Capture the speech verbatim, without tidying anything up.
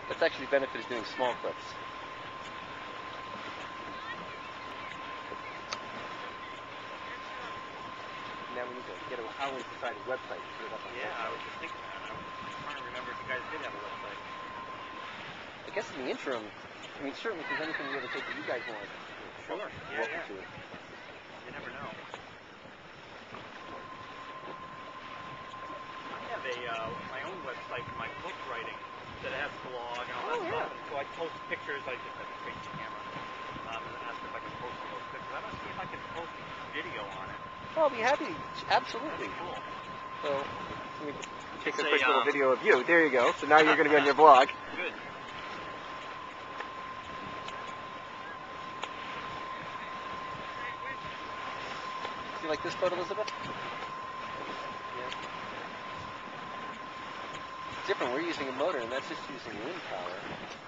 That's actually the benefit of doing small clips. Now we need to get a Howling Society website and put it up on the Yeah, website. I was just thinking that. I was trying to remember if you guys did have a website. I guess in the interim, I mean, certainly if there's anything we ever take that you guys want, you know, Sure. Yeah, welcome yeah. to it. You never know. I have a uh, my own website for my book writing that has a blog and all that Oh, stuff. yeah. And so I post pictures. I just have a crazy camera, um, and ask if I can post some of those pictures. I'm gonna see if I can post video on it. Oh, I'll be happy. Absolutely. Cool. So, let me take a Say, quick little um, video of you. There you go. So now you're going to be on your blog. Good. You like this photo, Elizabeth? Yeah. It's different. We're using a motor, and that's just using wind power.